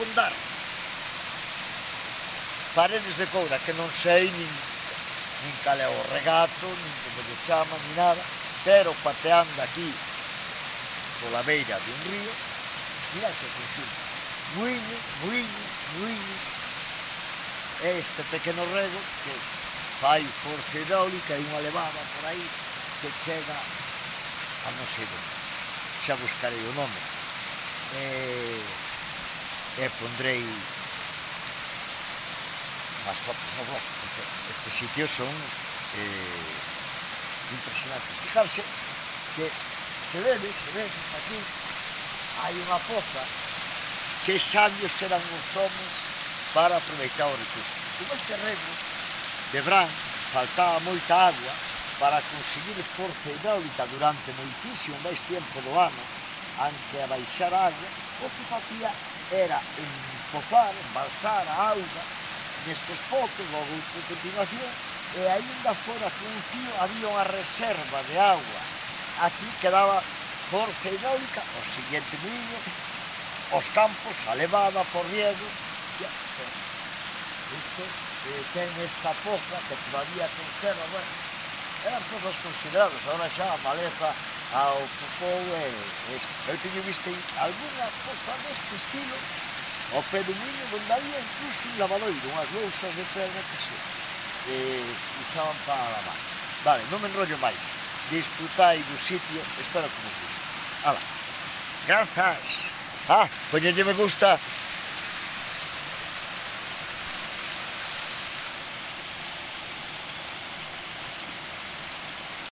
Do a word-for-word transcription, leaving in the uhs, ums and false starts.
contar. Paredes de coura que non sei nin, nin cal é o regato, nin como lle chama, nin nada, pero pateando aquí pola beira dun río, mira que funciona. Muiño, muiño, muiño, este pequeno rego que fai forza hidráulica e unha levada por aí que chega a non sei onde. Xa buscarei o nome e, e pondrei as fotos no blog, porque estes sitios son eh, impresionantes. Fijarse que se vede, se vede aquí, hai unha poza que sabios eran os homens para aproveitar o recurso. Como este rego de verán faltaba moita agua para conseguir forza hidráulica durante moitísimo máis tempo do ano, anque a baixar a agua, o que facía era empozar, embalsar a auga nestes pozos, logo por continuación, e aínda fora con un fío había unha reserva de agua. Aquí quedaba forza hidráulica, o seguinte muiño, os campos, a levada por riego. Isto eh, ten esta poza que todavía conserva, bueno, eran pozas considerables, agora xa a maleza ao ocupou e, e eu teño visto algunha poza deste estilo ao pé do muiño, onde había incluso un lavadoiro, unhas lousas de pedra que se eh, usaban para lavar. Vale, non me enrollo máis, disfrutai do sitio, espero que vos guste. Ala, grazas. Ah, poñerlle me gusta